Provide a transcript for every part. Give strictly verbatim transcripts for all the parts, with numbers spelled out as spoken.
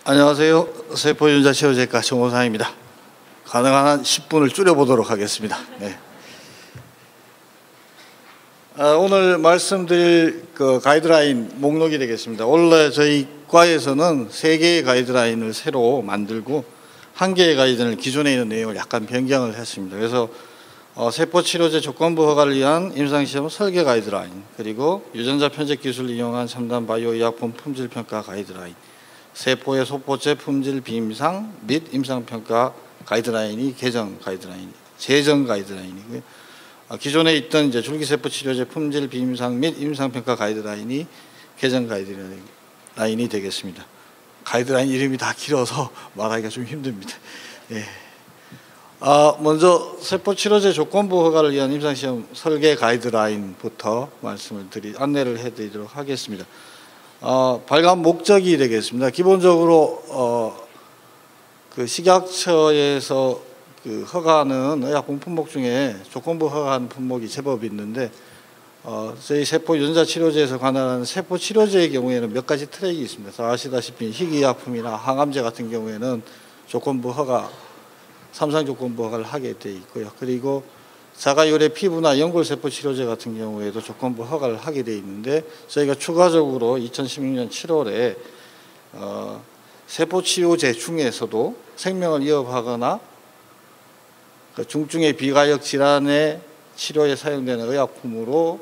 안녕하세요. 세포유전자치료제과 정호상입니다. 가능한 한 십 분을 줄여보도록 하겠습니다. 네. 아, 오늘 말씀드릴 그 가이드라인 목록이 되겠습니다. 원래 저희 과에서는 세 개의 가이드라인을 새로 만들고 한 개의 가이드라인을 기존에 있는 내용을 약간 변경을 했습니다. 그래서 어, 세포치료제 조건부 허가를 위한 임상시험 설계 가이드라인, 그리고 유전자 편집 기술을 이용한 첨단 바이오 의약품 품질 평가 가이드라인, 세포의 소포체 품질 비임상 및 임상평가 가이드라인이 개정 가이드라인, 재정 가이드라인이고요. 기존에 있던 이제 줄기세포 치료제 품질 비임상 및 임상평가 가이드라인이 개정 가이드라인이 되겠습니다. 가이드라인 이름이 다 길어서 말하기가 좀 힘듭니다. 예. 아, 먼저 세포치료제 조건부 허가를 위한 임상시험 설계 가이드라인부터 말씀을 드리, 안내를 해드리도록 하겠습니다. 어, 발간 목적이 되겠습니다. 기본적으로 어, 그 식약처에서 그 허가하는 의약품 품목 중에 조건부 허가하는 품목이 제법 있는데, 어, 저희 세포 유전자 치료제에서 관할하는 세포 치료제의 경우에는 몇 가지 트랙이 있습니다. 아시다시피 희귀약품이나 항암제 같은 경우에는 조건부 허가, 삼상 조건부 허가를 하게 돼 있고요. 그리고 자가유래 피부나 연골세포 치료제 같은 경우에도 조건부 허가를 하게 돼 있는데, 저희가 추가적으로 이천십육 년 칠월에 어, 세포 치료제 중에서도 생명을 위협하거나 그 중증의 비가역 질환의 치료에 사용되는 의약품으로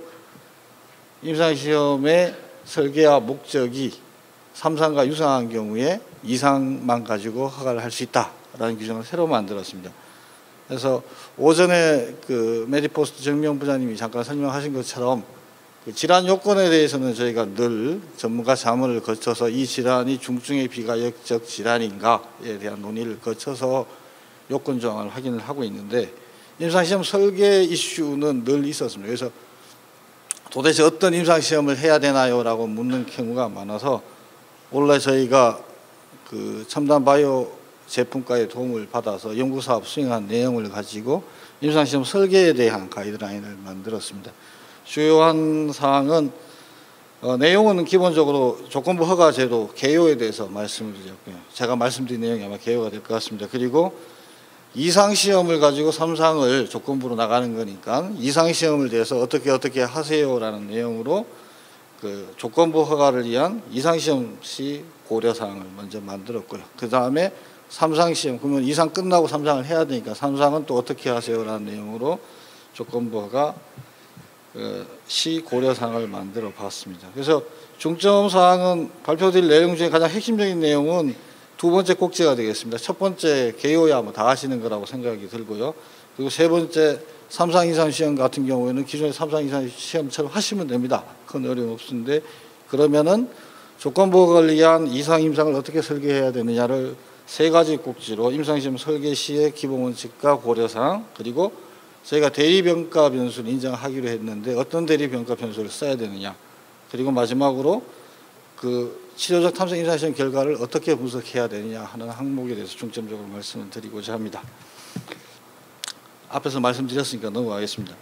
임상시험의 설계와 목적이 삼상과 유사한 경우에 이상만 가지고 허가를 할 수 있다라는 규정을 새로 만들었습니다. 그래서 오전에 그 메디포스트 정명 부장님이 잠깐 설명하신 것처럼 그 질환 요건에 대해서는 저희가 늘 전문가 자문을 거쳐서 이 질환이 중증의 비가역적 질환인가에 대한 논의를 거쳐서 요건 조항을 확인을 하고 있는데, 임상시험 설계 이슈는 늘 있었습니다. 그래서 도대체 어떤 임상시험을 해야 되나요? 라고 묻는 경우가 많아서 원래 저희가 그 첨단 바이오 제품과의 도움을 받아서 연구사업 수행한 내용을 가지고 임상시험 설계에 대한 가이드라인을 만들었습니다. 주요한 사항은 어, 내용은 기본적으로 조건부 허가 제도 개요에 대해서 말씀을 드렸고요. 제가 말씀드린 내용이 아마 개요가 될 것 같습니다. 그리고 이상시험을 가지고 삼상을 조건부로 나가는 거니까 이상시험을 대해서 어떻게 어떻게 하세요라는 내용으로 그 조건부 허가를 위한 이상시험 시 고려사항을 먼저 만들었고요. 그 다음에 삼상시험, 그러면 이상 끝나고 삼상을 해야 되니까 삼상은 또 어떻게 하세요라는 내용으로 조건부 허가 시 고려사항을 만들어 봤습니다. 그래서 중점 사항은 발표드릴 내용 중에 가장 핵심적인 내용은 두 번째 꼭지가 되겠습니다. 첫 번째 개요야 뭐 다 하시는 거라고 생각이 들고요. 그리고 세 번째 삼상 이상 시험 같은 경우에는 기존의 삼상 이상 시험처럼 하시면 됩니다. 큰 어려움 없는데, 그러면은 조건부 허가를 위한 이상 임상을 어떻게 설계해야 되느냐를 세 가지 꼭지로 임상시험 설계 시의 기본 원칙과 고려사항, 그리고 저희가 대리평가 변수를 인정하기로 했는데 어떤 대리평가 변수를 써야 되느냐, 그리고 마지막으로 그 치료적 탐색 임상시험 결과를 어떻게 분석해야 되느냐 하는 항목에 대해서 중점적으로 말씀을 드리고자 합니다. 앞에서 말씀드렸으니까 넘어가겠습니다.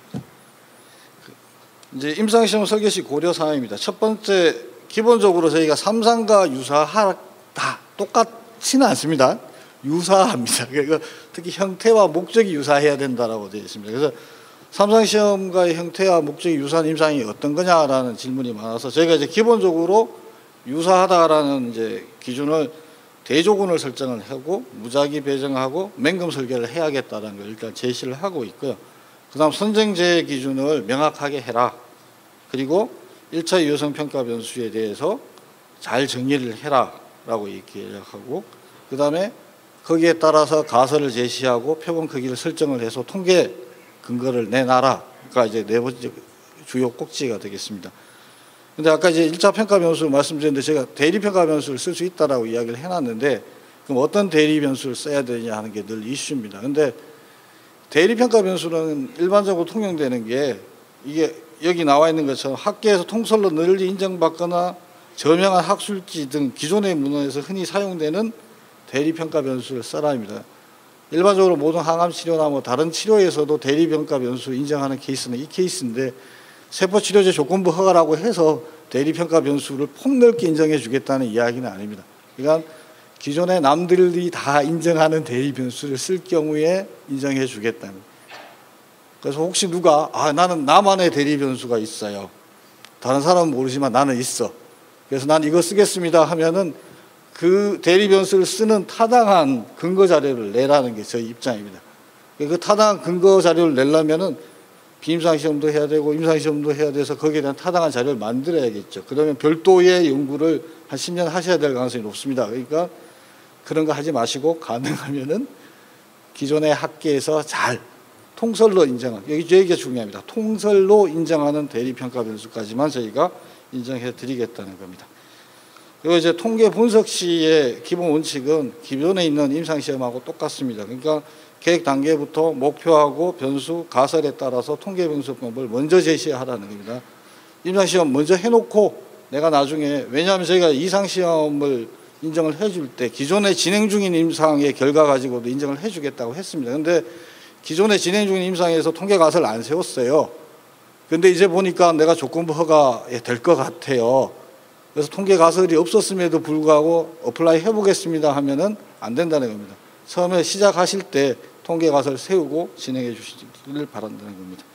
이제 임상시험 설계 시 고려사항입니다. 첫 번째, 기본적으로 저희가 삼상과 유사하다, 똑같지는 않습니다. 유사합니다. 그러니까 특히 형태와 목적이 유사해야 된다라고 되어 있습니다. 그래서 삼상시험과의 형태와 목적이 유사한 임상이 어떤 거냐라는 질문이 많아서 저희가 이제 기본적으로 유사하다라는 이제 기준을 대조군을 설정을 하고 무작위 배정하고 맹금 설계를 해야겠다는 걸 일단 제시를 하고 있고요. 그 다음 선정제 기준을 명확하게 해라. 그리고 일 차 유효성 평가 변수에 대해서 잘 정리를 해라 라고 얘기를 하고, 그 다음에 거기에 따라서 가설을 제시하고 표본 크기를 설정을 해서 통계 근거를 내놔라가 이제 네 번째 주요 꼭지가 되겠습니다. 근데 아까 이제 일 차 평가 변수를 말씀드렸는데 제가 대리 평가 변수를 쓸 수 있다라고 이야기를 해놨는데, 그럼 어떤 대리 변수를 써야 되냐 하는 게 늘 이슈입니다. 근데 대리 평가 변수는 일반적으로 통용되는 게 이게 여기 나와 있는 것처럼 학계에서 통설로 널리 인정받거나 저명한 학술지 등 기존의 문헌에서 흔히 사용되는 대리평가 변수를 써라입니다. 일반적으로 모든 항암 치료나 뭐 다른 치료에서도 대리평가 변수 인정하는 케이스는 이 케이스인데, 세포치료제 조건부 허가라고 해서 대리평가 변수를 폭넓게 인정해 주겠다는 이야기는 아닙니다. 그러니까 기존에 남들이 다 인정하는 대리 변수를 쓸 경우에 인정해 주겠다는. 그래서 혹시 누가 아 나는 나만의 대리 변수가 있어요. 다른 사람은 모르지만 나는 있어. 그래서 난 이거 쓰겠습니다 하면은 그 대리 변수를 쓰는 타당한 근거 자료를 내라는 게 저희 입장입니다. 그 타당한 근거 자료를 내려면은 비임상 시험도 해야 되고 임상 시험도 해야 돼서 거기에 대한 타당한 자료를 만들어야겠죠. 그러면 별도의 연구를 한 십 년 하셔야 될 가능성이 높습니다. 그러니까 그런 거 하지 마시고 가능하면은 기존의 학계에서 잘 통설로 인정한, 여기 얘기가 중요합니다. 통설로 인정하는 대리평가 변수까지만 저희가 인정해 드리겠다는 겁니다. 그리고 이제 통계 분석 시의 기본 원칙은 기존에 있는 임상시험하고 똑같습니다. 그러니까 계획 단계부터 목표하고 변수, 가설에 따라서 통계 분석법을 먼저 제시하라는 겁니다. 임상시험 먼저 해놓고 내가 나중에, 왜냐하면 저희가 이상시험을 인정을 해줄 때 기존에 진행 중인 임상의 결과 가지고도 인정을 해주겠다고 했습니다. 그런데 기존에 진행 중인 임상에서 통계 가설을 안 세웠어요. 그런데 이제 보니까 내가 조건부 허가에 될 것 같아요. 그래서 통계 가설이 없었음에도 불구하고 어플라이 해보겠습니다 하면은 안 된다는 겁니다. 처음에 시작하실 때 통계 가설 세우고 진행해 주시기를 바란다는 겁니다.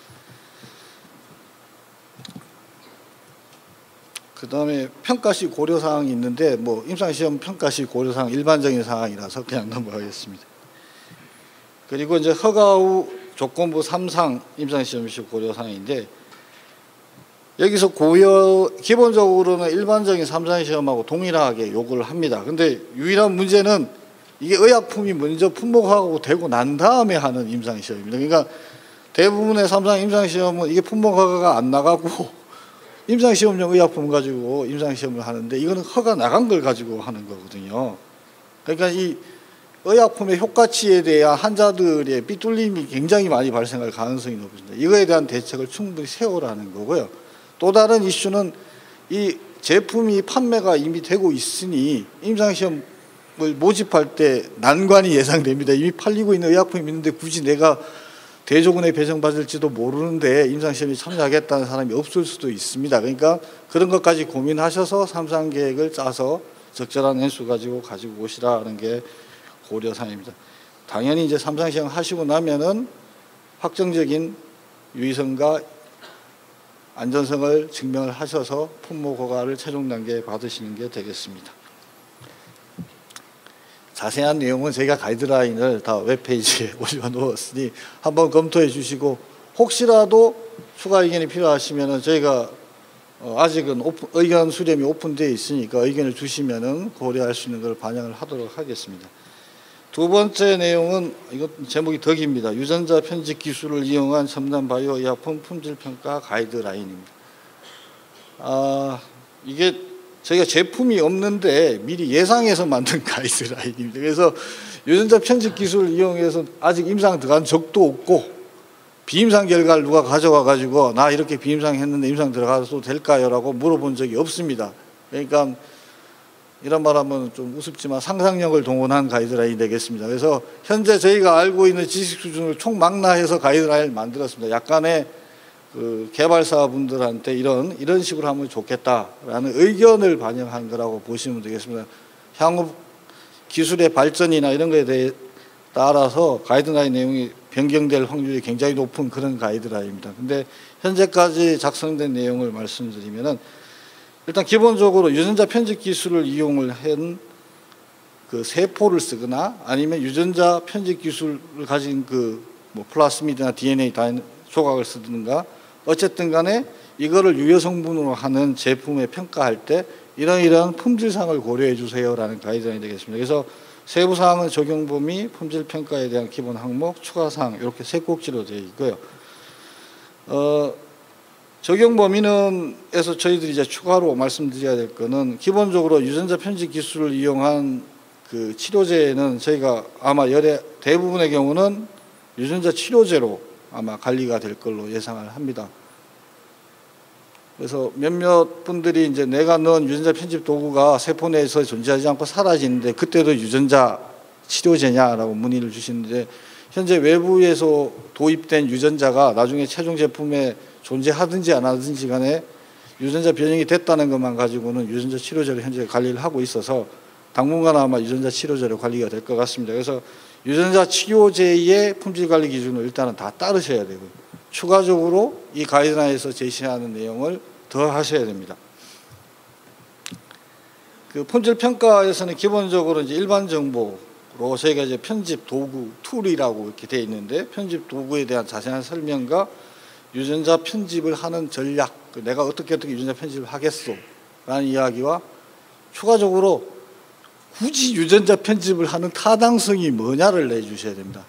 그 다음에 평가시 고려사항이 있는데, 뭐 임상시험 평가시 고려사항 일반적인 사항이라서 그냥 넘어가겠습니다. 그리고 이제 허가 후 조건부 삼 상 임상시험시 고려사항인데, 여기서 고려, 기본적으로는 일반적인 삼 상 시험하고 동일하게 요구를 합니다. 근데 유일한 문제는 이게 의약품이 먼저 품목하고 되고 난 다음에 하는 임상시험입니다. 그러니까 대부분의 삼 상 임상시험은 이게 품목허가가 안 나가고 임상시험용 의약품 가지고 임상시험을 하는데, 이거는 허가 나간 걸 가지고 하는 거거든요. 그러니까 이 의약품의 효과치에 대한 환자들의 삐뚤림이 굉장히 많이 발생할 가능성이 높습니다. 이거에 대한 대책을 충분히 세우라는 거고요. 또 다른 이슈는 이 제품이 판매가 이미 되고 있으니 임상시험을 모집할 때 난관이 예상됩니다. 이미 팔리고 있는 의약품이 있는데 굳이 내가 대조군에 배정받을지도 모르는데 임상시험에 참여하겠다는 사람이 없을 수도 있습니다. 그러니까 그런 것까지 고민하셔서 삼 상 계획을 짜서 적절한 횟수 가지고 가지고 오시라는 게 고려사항입니다. 당연히 이제 삼 상 시험 하시고 나면은 확정적인 유의성과 안전성을 증명을 하셔서 품목 허가를 최종 단계에 받으시는 게 되겠습니다. 자세한 내용은 저희가 가이드라인을 다 웹페이지에 올려놓았으니 한번 검토해 주시고, 혹시라도 추가 의견이 필요하시면 저희가 아직은 오픈, 의견 수렴이 오픈되어 있으니까 의견을 주시면 고려할 수 있는 걸 반영을 하도록 하겠습니다. 두 번째 내용은, 이것 제목이 덕입니다. 유전자 편집 기술을 이용한 첨단 바이오 의약품 품질 평가 가이드라인입니다. 아, 이게 저희가 제품이 없는데 미리 예상해서 만든 가이드라인입니다. 그래서 유전자 편집 기술을 이용해서 아직 임상 들어간 적도 없고, 비임상 결과를 누가 가져와 가지고 나 이렇게 비임상 했는데 임상 들어가도 될까요? 라고 물어본 적이 없습니다. 그러니까 이런 말하면 좀 우습지만 상상력을 동원한 가이드라인이 되겠습니다. 그래서 현재 저희가 알고 있는 지식 수준을 총망라해서 가이드라인을 만들었습니다. 약간의 그 개발사분들한테 이런 이런 식으로 하면 좋겠다라는 의견을 반영한 거라고 보시면 되겠습니다. 향후 기술의 발전이나 이런 것에 대해 따라서 가이드라인 내용이 변경될 확률이 굉장히 높은 그런 가이드라인입니다. 근데 현재까지 작성된 내용을 말씀드리면은, 일단 기본적으로 유전자 편집 기술을 이용을 한 그 세포를 쓰거나 아니면 유전자 편집 기술을 가진 그 뭐 플라스미드나 디엔에이 조각을 쓰든가, 어쨌든 간에 이거를 유효 성분으로 하는 제품에 평가할 때 이러이러한 품질상을 고려해 주세요라는 가이드라인이 되겠습니다. 그래서 세부 사항은 적용 범위, 품질 평가에 대한 기본 항목, 추가 사항 이렇게 세 꼭지로 되어 있고요. 어, 적용 범위는 에서 저희들이 이제 추가로 말씀드려야 될 거는, 기본적으로 유전자 편집 기술을 이용한 그 치료제는 저희가 아마 열의 대부분의 경우는 유전자 치료제로 아마 관리가 될 걸로 예상을 합니다. 그래서 몇몇 분들이 이제 내가 넣은 유전자 편집 도구가 세포 내에서 존재하지 않고 사라지는데 그때도 유전자 치료제냐라고 문의를 주시는데, 현재 외부에서 도입된 유전자가 나중에 최종 제품에 존재하든지 안 하든지 간에 유전자 변형이 됐다는 것만 가지고는 유전자 치료제로 현재 관리를 하고 있어서 당분간 아마 유전자 치료제로 관리가 될 것 같습니다. 그래서 유전자 치료제의 품질 관리 기준을 일단은 다 따르셔야 되고요. 추가적으로 이 가이드라인에서 제시하는 내용을 더 하셔야 됩니다. 그 품질 평가에서는 기본적으로 이제 일반 정보로 저희가 이제 편집 도구 툴이라고 이렇게 되어 있는데, 편집 도구에 대한 자세한 설명과 유전자 편집을 하는 전략, 내가 어떻게 어떻게 유전자 편집을 하겠소 라는 이야기와 추가적으로 굳이 유전자 편집을 하는 타당성이 뭐냐를 내주셔야 됩니다.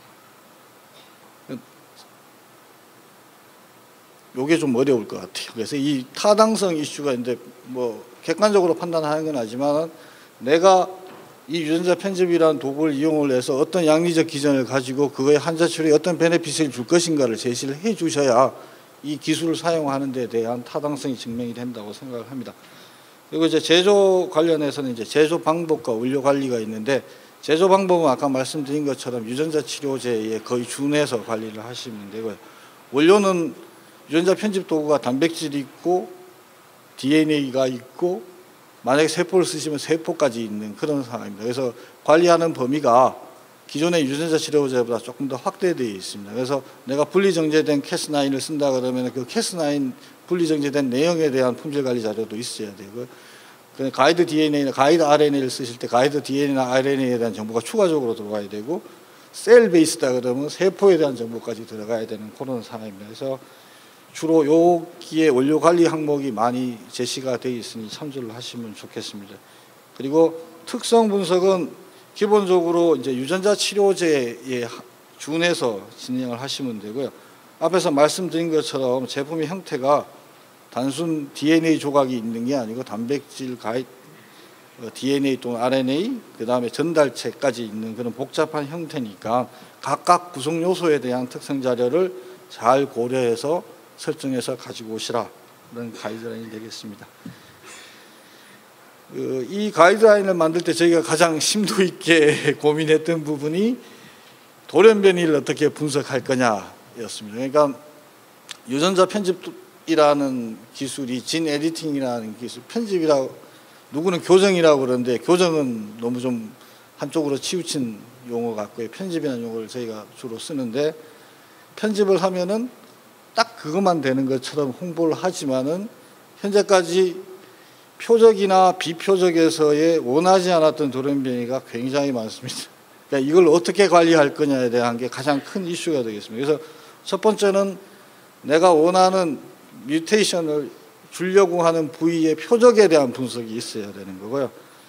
요게 좀 어려울 것 같아요. 그래서 이 타당성 이슈가 이제 뭐 객관적으로 판단하는 건 아니지만, 내가 이 유전자 편집이라는 도구를 이용을 해서 어떤 양리적 기전을 가지고 그거의 환자 치료에 어떤 베네핏을 줄 것인가를 제시를 해 주셔야 이 기술을 사용하는 데 대한 타당성이 증명이 된다고 생각을 합니다. 그리고 이제 제조 관련해서는 이제 제조 방법과 원료 관리가 있는데, 제조 방법은 아까 말씀드린 것처럼 유전자 치료제에 거의 준해서 관리를 하시면 되고요. 원료는 유전자 편집 도구가 단백질이 있고 디엔에이가 있고, 만약에 세포를 쓰시면 세포까지 있는 그런 상황입니다. 그래서 관리하는 범위가 기존의 유전자 치료제보다 조금 더 확대되어 있습니다. 그래서 내가 분리정제된 캐스 나인을 쓴다 그러면 그 캐스 나인 분리정제된 내용에 대한 품질 관리 자료도 있어야 되고요. 가이드 디엔에이나 가이드 알엔에이를 쓰실 때 가이드 디엔에이나 알엔에이에 대한 정보가 추가적으로 들어가야 되고, 셀 베이스다 그러면 세포에 대한 정보까지 들어가야 되는 그런 상황입니다. 그래서 주로 여기에 원료 관리 항목이 많이 제시가 되어 있으니 참조를 하시면 좋겠습니다. 그리고 특성 분석은 기본적으로 이제 유전자 치료제에 준해서 진행을 하시면 되고요. 앞에서 말씀드린 것처럼 제품의 형태가 단순 디엔에이 조각이 있는 게 아니고 단백질, 가이, 디엔에이 또는 알엔에이, 그 다음에 전달체까지 있는 그런 복잡한 형태니까 각각 구성 요소에 대한 특성 자료를 잘 고려해서 설정해서 가지고 오시라, 그런 가이드라인이 되겠습니다. 이 가이드라인을 만들 때 저희가 가장 심도 있게 고민했던 부분이 돌연변이를 어떻게 분석할 거냐였습니다. 그러니까 유전자 편집이라는 기술이 진 에디팅이라는 기술, 편집이라고 누구는 교정이라고 그러는데 교정은 너무 좀 한쪽으로 치우친 용어 같고요. 편집이라는 용어를 저희가 주로 쓰는데, 편집을 하면은 딱 그것만 되는 것처럼 홍보를 하지만은 현재까지 표적이나 비표적에서의 원하지 않았던 돌연변이가 굉장히 많습니다. 그러니까 이걸 어떻게 관리할 거냐에 대한 게 가장 큰 이슈가 되겠습니다. 그래서 첫 번째는 내가 원하는 뮤테이션을 주려고 하는 부위의 표적에 대한 분석이 있어야 되는 거고요.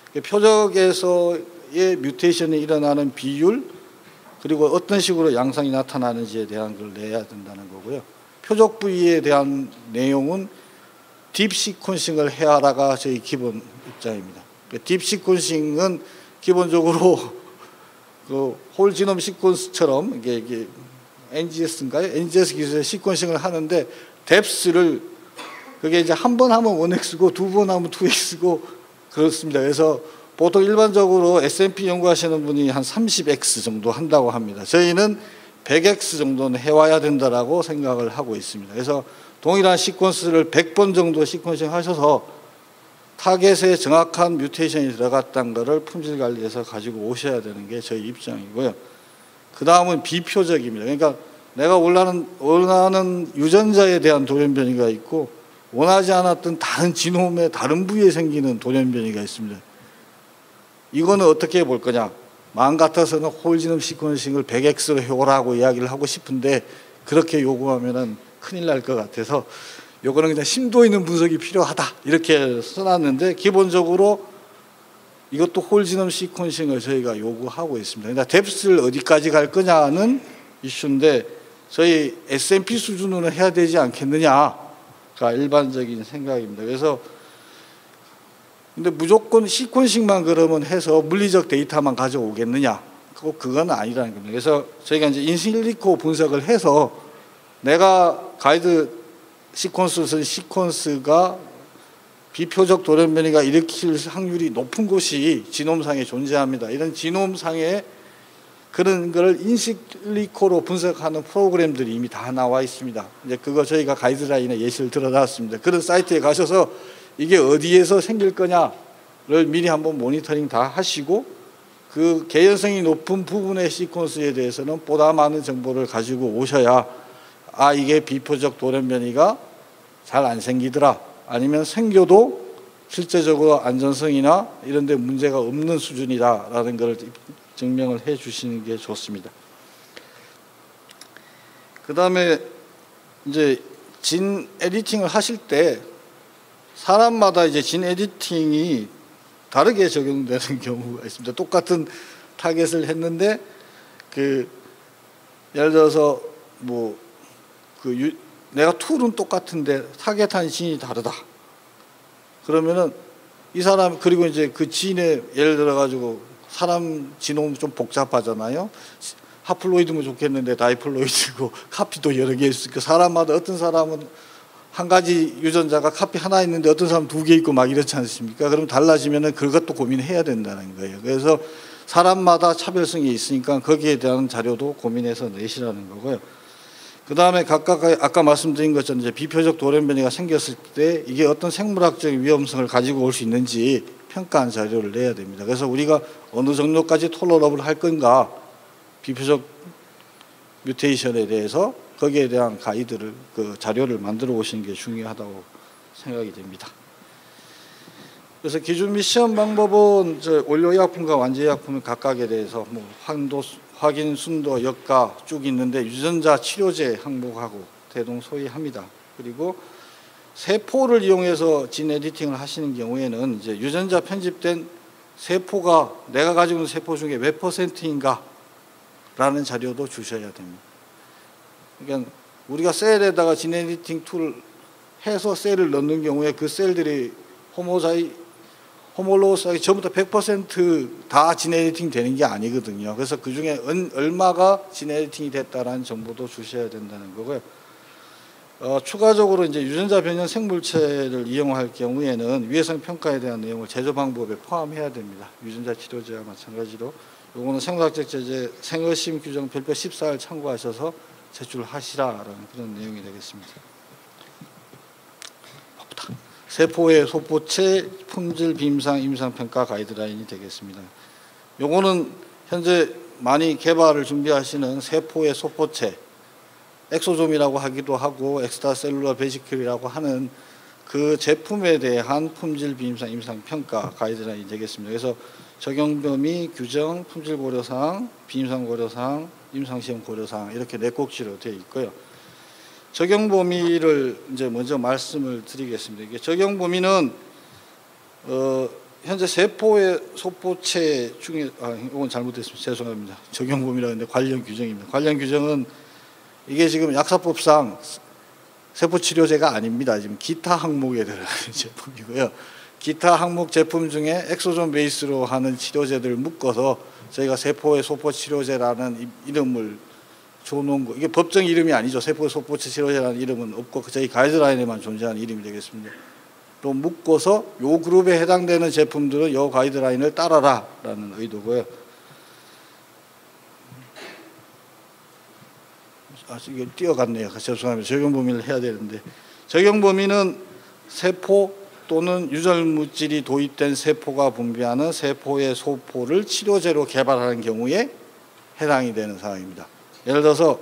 표적에서의 뮤테이션이 일어나는 비율, 그리고 어떤 식으로 양상이 나타나는지에 대한 걸 내야 된다는 거고요. 표적 부위에 대한 내용은 딥 시퀀싱을 해야라가 저희 기본 입장입니다. 딥 시퀀싱은 기본적으로 그 홀 지놈 시퀀스처럼 이게, 이게 엔지에스인가요? 엔지에스 기술의 시퀀싱을 하는데, 뎁스를 그게 이제 한 번 하면 원 엑스고 두 번 하면 투 엑스고 그렇습니다. 그래서 보통 일반적으로 에스엠피 연구하시는 분이 한 삼십 엑스 정도 한다고 합니다. 저희는 백 엑스 정도는 해와야 된다라고 생각을 하고 있습니다. 그래서 동일한 시퀀스를 백 번 정도 시퀀싱 하셔서 타겟에 정확한 뮤테이션이 들어갔다는 것을 품질 관리에서 가지고 오셔야 되는 게 저희 입장이고요. 그 다음은 비표적입니다. 그러니까 내가 원하는, 원하는 유전자에 대한 돌연변이가 있고, 원하지 않았던 다른 지놈의 다른 부위에 생기는 돌연변이가 있습니다. 이거는 어떻게 볼 거냐? 마음 같아서는 홀지놈 시퀀싱을 백 엑스로 해오라고 이야기를 하고 싶은데, 그렇게 요구하면 큰일 날 것 같아서 요거는 그냥 심도 있는 분석이 필요하다 이렇게 써놨는데, 기본적으로 이것도 홀지놈 시퀀싱을 저희가 요구하고 있습니다. 그러니까 뎁스를 어디까지 갈 거냐는 이슈인데, 저희 에스엠피 수준으로 해야 되지 않겠느냐가 일반적인 생각입니다. 그래서 근데 무조건 시퀀싱만 그러면 해서 물리적 데이터만 가져오겠느냐? 꼭 그건 아니라는 겁니다. 그래서 저희가 이제 인실리코 분석을 해서 내가 가이드 시퀀스를 쓴 시퀀스가 비표적 돌연변이가 일으킬 확률이 높은 곳이 지놈상에 존재합니다. 이런 지놈상에 그런 걸 인실리코로 분석하는 프로그램들이 이미 다 나와 있습니다. 이제 그거 저희가 가이드라인에 예시를 들어놨습니다. 그런 사이트에 가셔서 이게 어디에서 생길 거냐, 미리 한번 모니터링 다 하시고 그 개연성이 높은 부분의 시퀀스에 대해서는 보다 많은 정보를 가지고 오셔야 아 이게 비표적 돌연변이가 잘 안 생기더라, 아니면 생겨도 실제적으로 안전성이나 이런 데 문제가 없는 수준이다라는 걸 증명을 해 주시는 게 좋습니다. 그 다음에 이제 진 에디팅을 하실 때 사람마다 이제 진 에디팅이 다르게 적용되는 경우가 있습니다. 똑같은 타겟을 했는데 그 예를 들어서 뭐 그 내가 툴은 똑같은데 타겟한 진이 다르다. 그러면은 이 사람, 그리고 이제 그 진에 예를 들어 가지고 사람 지놈 좀 복잡하잖아요. 하플로이드면 좋겠는데 다이플로이드고 카피도 여러 개 있으니까 사람마다 어떤 사람은 한 가지 유전자가 카피 하나 있는데 어떤 사람은 두 개 있고 막 이렇지 않습니까? 그럼 달라지면은 그것도 고민해야 된다는 거예요. 그래서 사람마다 차별성이 있으니까 거기에 대한 자료도 고민해서 내시라는 거고요. 그 다음에 각각 아까 말씀드린 것처럼 이제 비표적 돌연변이가 생겼을 때 이게 어떤 생물학적 위험성을 가지고 올 수 있는지 평가한 자료를 내야 됩니다. 그래서 우리가 어느 정도까지 톨러러블 할 건가, 비표적 뮤테이션에 대해서 거기에 대한 가이드를, 그 자료를 만들어 오시는 게 중요하다고 생각이 됩니다. 그래서 기준 및 시험 방법은 저 원료의약품과 완제의약품 각각에 대해서 뭐 환도, 확인, 순도, 역가 쭉 있는데 유전자 치료제 항목하고 대동소이합니다. 그리고 세포를 이용해서 진 에디팅을 하시는 경우에는 이제 유전자 편집된 세포가 내가 가지고 있는 세포 중에 몇 퍼센트인가 라는 자료도 주셔야 됩니다. 그러니까 우리가 셀에다가 진 에디팅 툴을 해서 셀을 넣는 경우에 그 셀들이 호모자이 호몰로스하게 전부 다 백 퍼센트 다 진 에디팅 되는 게 아니거든요. 그래서 그 중에 얼마가 진 에디팅이 됐다라는 정보도 주셔야 된다는 거고요. 어, 추가적으로 이제 유전자 변형 생물체를 이용할 경우에는 위해성 평가에 대한 내용을 제조 방법에 포함해야 됩니다. 유전자 치료제와 마찬가지로 요거는 생물학적 제재 생어심 규정 별표 십사를 참고하셔서 제출하시라라는 그런 내용이 되겠습니다. 세포의 소포체 품질 비임상 임상 평가 가이드라인이 되겠습니다. 요거는 현재 많이 개발을 준비하시는 세포의 소포체, 엑소좀이라고 하기도 하고 엑스트라셀룰러 베시클이라고 하는 그 제품에 대한 품질 비임상 임상 평가 가이드라인이 되겠습니다. 그래서 적용 범위, 규정, 품질 고려사항, 비임상 고려사항, 임상시험 고려사항 이렇게 네 꼭지로 되어 있고요. 적용 범위를 이제 먼저 말씀을 드리겠습니다. 이게 적용 범위는 어 현재 세포의 소포체 중에 아 이건 잘못됐습니다. 죄송합니다. 적용 범위라 했는데 관련 규정입니다. 관련 규정은 이게 지금 약사법상 세포 치료제가 아닙니다. 지금 기타 항목에 들어가는 제품이고요. 기타 항목 제품 중에 엑소존 베이스로 하는 치료제들을 묶어서 저희가 세포의 소포 치료제라는 이름을 줘놓은 거, 이게 법정 이름이 아니죠. 세포 소포체 치료제라는 이름은 없고 저희 가이드라인에만 존재하는 이름이 되겠습니다. 또 묶어서 요 그룹에 해당되는 제품들은 요 가이드라인을 따라라라는 의도고요. 아, 이게 뛰어갔네요. 죄송합니다. 적용 범위를 해야 되는데 적용 범위는 세포 또는 유전 물질이 도입된 세포가 분비하는 세포의 소포를 치료제로 개발하는 경우에 해당이 되는 사항입니다. 예를 들어서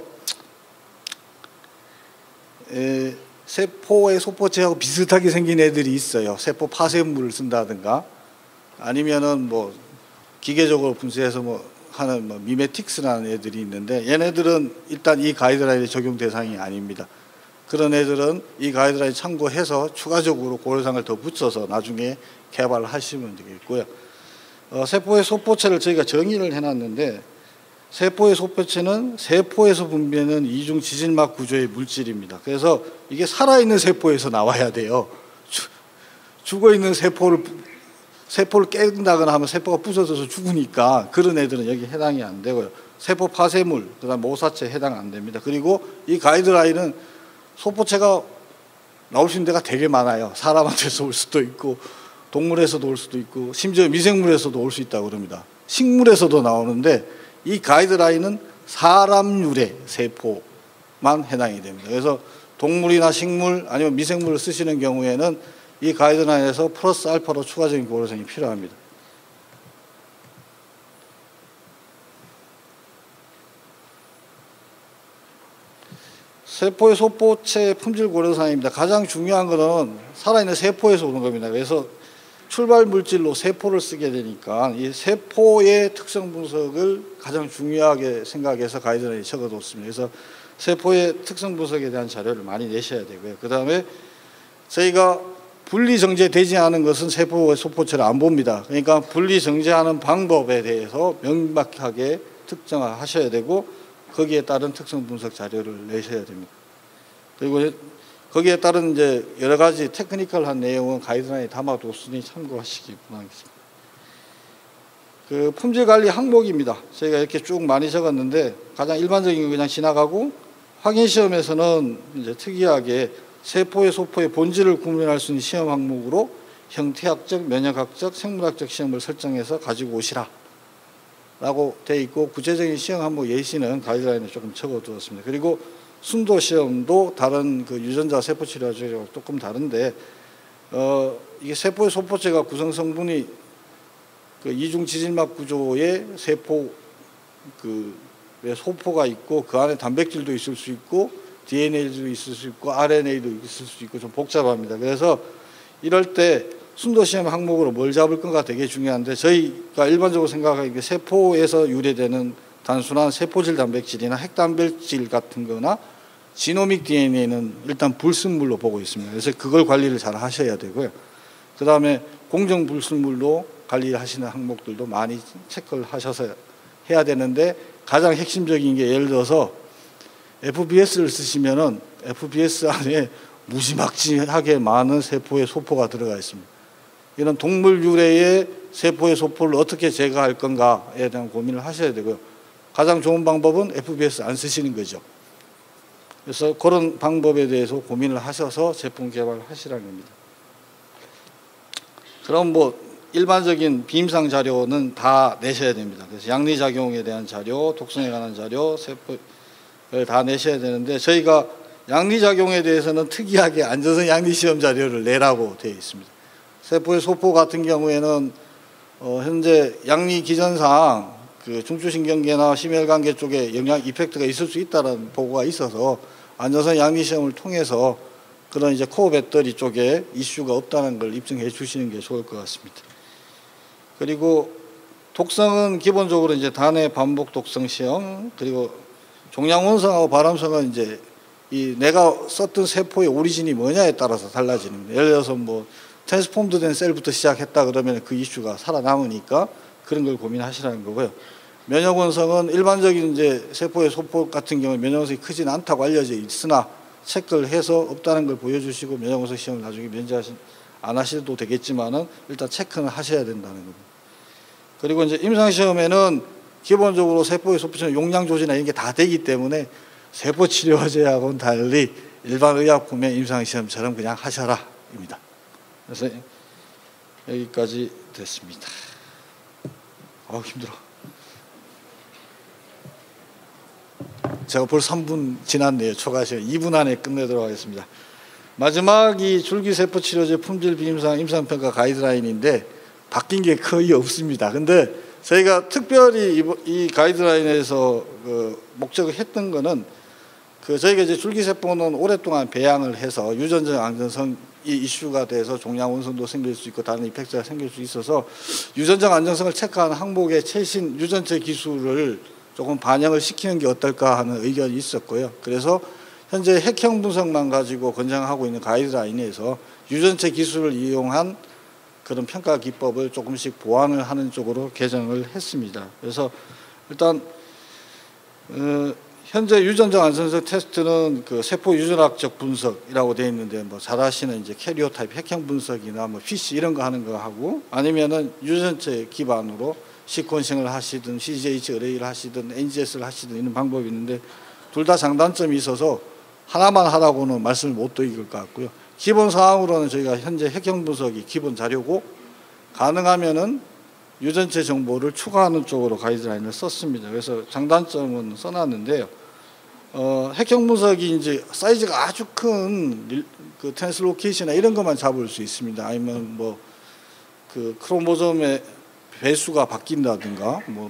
에, 세포의 소포체하고 비슷하게 생긴 애들이 있어요. 세포 파쇄물을 쓴다든가 아니면은 뭐 기계적으로 분쇄해서 뭐 하는 뭐 미메틱스라는 애들이 있는데 얘네들은 일단 이 가이드라인의 적용 대상이 아닙니다. 그런 애들은 이 가이드라인 참고해서 추가적으로 고려사항을 더 붙여서 나중에 개발을 하시면 되겠고요. 어, 세포의 소포체를 저희가 정의를 해놨는데 세포의 소포체는 세포에서 분비하는 이중 지질막 구조의 물질입니다. 그래서 이게 살아있는 세포에서 나와야 돼요. 죽어있는 세포를 세포를 깬다거나 하면 세포가 부서져서 죽으니까 그런 애들은 여기 해당이 안 되고요. 세포 파쇄물, 그다음 모사체 해당 안 됩니다. 그리고 이 가이드라인은 소포체가 나올 수 있는 데가 되게 많아요. 사람한테서 올 수도 있고 동물에서도 올 수도 있고 심지어 미생물에서도 올 수 있다고 그럽니다. 식물에서도 나오는데 이 가이드라인은 사람률의 세포만 해당이 됩니다. 그래서 동물이나 식물 아니면 미생물을 쓰시는 경우에는 이 가이드라인에서 플러스 알파로 추가적인 고려성이 필요합니다. 세포의 소포체 품질 고려사항입니다. 가장 중요한 것은 살아있는 세포에서 오는 겁니다. 그래서 출발 물질로 세포를 쓰게 되니까 이 세포의 특성 분석을 가장 중요하게 생각해서 가이드라인에 적어뒀습니다. 그래서 세포의 특성 분석에 대한 자료를 많이 내셔야 되고요. 그 다음에 저희가 분리 정제되지 않은 것은 세포의 소포체를 안 봅니다. 그러니까 분리 정제하는 방법에 대해서 명확하게 특정하셔야 되고 거기에 따른 특성 분석 자료를 내셔야 됩니다. 그리고 거기에 따른 이제 여러 가지 테크니컬한 내용은 가이드라인에 담아뒀으니 참고하시기 바라겠습니다. 그 품질 관리 항목입니다. 저희가 이렇게 쭉 많이 적었는데 가장 일반적인 거 그냥 지나가고 확인 시험에서는 이제 특이하게 세포의 소포의 본질을 구분할 수 있는 시험 항목으로 형태학적, 면역학적, 생물학적 시험을 설정해서 가지고 오시라 라고 되어 있고 구체적인 시험 항목 예시는 가이드라인에 조금 적어두었습니다. 그리고 순도 시험도 다른 그 유전자 세포 치료하고 조금 다른데 어 이게 세포의 소포체가 구성 성분이 그 이중 지질막 구조의 세포 그 소포가 있고 그 안에 단백질도 있을 수 있고 디엔에이도 있을 수 있고 알엔에이도 있을 수 있고 좀 복잡합니다. 그래서 이럴 때 순도 시험 항목으로 뭘 잡을 건가 되게 중요한데 저희가 일반적으로 생각하기에 세포에서 유래되는 단순한 세포질 단백질이나 핵단백질 같은 거나 지노믹 디엔에이는 일단 불순물로 보고 있습니다. 그래서 그걸 관리를 잘 하셔야 되고요. 그 다음에 공정 불순물로 관리하시는 항목들도 많이 체크를 하셔서 해야 되는데 가장 핵심적인 게 예를 들어서 에프비에스를 쓰시면은 에프비에스 안에 무지막지하게 많은 세포의 소포가 들어가 있습니다. 이런 동물 유래의 세포의 소포를 어떻게 제거할 건가에 대한 고민을 하셔야 되고요. 가장 좋은 방법은 에프비에스 안 쓰시는 거죠. 그래서 그런 방법에 대해서 고민을 하셔서 제품 개발을 하시라는 겁니다. 그럼 뭐 일반적인 비임상 자료는 다 내셔야 됩니다. 그래서 양리작용에 대한 자료, 독성에 관한 자료, 세포를 다 내셔야 되는데 저희가 양리작용에 대해서는 특이하게 안전성 양리시험 자료를 내라고 되어 있습니다. 세포의 소포 같은 경우에는 어 현재 양리 기전상 그 중추신경계나 심혈관계 쪽에 영향 이펙트가 있을 수 있다는 보고가 있어서 안전성 양리 시험을 통해서 그런 이제 코어 배터리 쪽에 이슈가 없다는 걸 입증해 주시는 게 좋을 것 같습니다. 그리고 독성은 기본적으로 이제 단해 반복 독성 시험, 그리고 종양 원성하고 발암성은 이제 이 내가 썼던 세포의 오리진이 뭐냐에 따라서 달라지는 겁니다. 예를 들어서 뭐 트랜스폼드 된 셀부터 시작했다 그러면 그 이슈가 살아남으니까 그런 걸 고민하시라는 거고요. 면역 원성은 일반적인 이제 세포의 소포 같은 경우는 면역 원성이 크진 않다고 알려져 있으나 체크를 해서 없다는 걸 보여주시고 면역 원성 시험을 나중에 면제하신 안 하셔도 되겠지만은 일단 체크는 하셔야 된다는 겁니다. 그리고 이제 임상 시험에는 기본적으로 세포의 소포처럼 용량 조지나 이런 게 다 되기 때문에 세포 치료제하고는 달리 일반 의약품의 임상 시험처럼 그냥 하셔라입니다. 그래서 여기까지 됐습니다. 아 힘들어. 제가 벌써 삼 분 지났네요. 초과 시간 이 분 안에 끝내도록 하겠습니다. 마지막이 줄기세포 치료제 품질 비임상 임상평가 가이드라인인데 바뀐 게 거의 없습니다. 근데 저희가 특별히 이 가이드라인에서 그 목적을 했던 거는 그 저희가 이제 줄기세포는 오랫동안 배양을 해서 유전적 안전성이 이슈가 돼서 종양 원성도 생길 수 있고 다른 이펙트가 생길 수 있어서 유전적 안정성을 체크하는 항목의 최신 유전체 기술을 조금 반영을 시키는 게 어떨까 하는 의견이 있었고요. 그래서 현재 핵형 분석만 가지고 권장하고 있는 가이드라인에서 유전체 기술을 이용한 그런 평가 기법을 조금씩 보완을 하는 쪽으로 개정을 했습니다. 그래서 일단 어, 현재 유전적 안전성 테스트는 그 세포 유전학적 분석이라고 되어 있는데 뭐 잘 아시는 이제 캐리오타입 핵형 분석이나 뭐 피씨 이런 거 하는 거 하고 아니면은 유전체 기반으로 시퀀싱을 하시든 씨지에이치 어레이를 하시든 엔지에스를 하시든 이런 방법이 있는데 둘 다 장단점이 있어서 하나만 하라고는 말씀을 못 드릴 것 같고요. 기본 사항으로는 저희가 현재 핵형 분석이 기본 자료고 가능하면은 유전체 정보를 추가하는 쪽으로 가이드라인을 썼습니다. 그래서 장단점은 써놨는데요. 어, 핵형 분석이 이제 사이즈가 아주 큰 그 트랜스로케이션이나 이런 것만 잡을 수 있습니다. 아니면 뭐 그 크로모솜의 배수가 바뀐다든가 뭐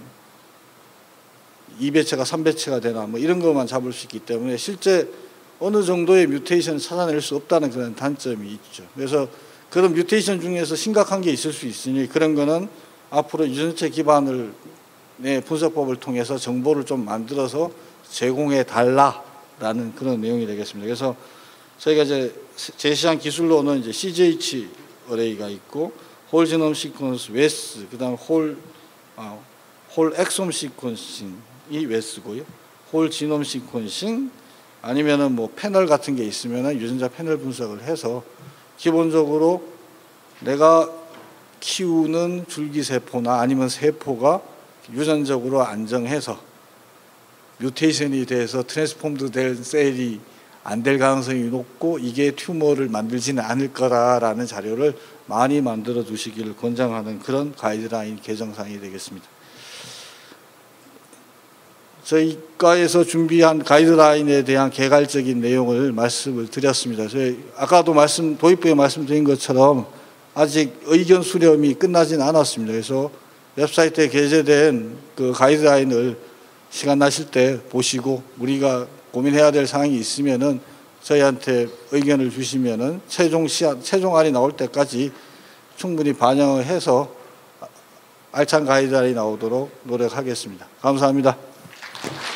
이 배체가 삼 배체가 되나 뭐 이런 것만 잡을 수 있기 때문에 실제 어느 정도의 뮤테이션을 찾아낼 수 없다는 그런 단점이 있죠. 그래서 그런 뮤테이션 중에서 심각한 게 있을 수 있으니 그런 거는 앞으로 유전체 기반을 내 분석법을 통해서 정보를 좀 만들어서 제공해 달라라는 그런 내용이 되겠습니다. 그래서 저희가 이제 제시한 기술로는 이제 씨지에이치 어레이가 있고 홀 지놈 시퀀스 웨스, 그다음 홀 아, 홀 엑솜 시퀀싱이 웨스고요. 홀 지놈 시퀀싱 아니면은 뭐 패널 같은 게 있으면은 유전자 패널 분석을 해서 기본적으로 내가 키우는 줄기세포나 아니면 세포가 유전적으로 안정해서 뮤테이션이 돼서 트랜스폼드 될 셀이 안 될 가능성이 높고 이게 튜머를 만들지는 않을 거라라는 자료를 많이 만들어 두시기를 권장하는 그런 가이드라인 개정사항이 되겠습니다. 저희 과에서 준비한 가이드라인에 대한 개괄적인 내용을 말씀을 드렸습니다. 저희 아까도 말씀 도입부에 말씀드린 것처럼 아직 의견 수렴이 끝나지는 않았습니다. 그래서 웹사이트에 게재된 그 가이드라인을 시간 나실 때 보시고 우리가 고민해야 될 사항이 있으면은 저희한테 의견을 주시면은 최종 시안, 최종안이 나올 때까지 충분히 반영을 해서 알찬 가이드라인이 나오도록 노력하겠습니다. 감사합니다.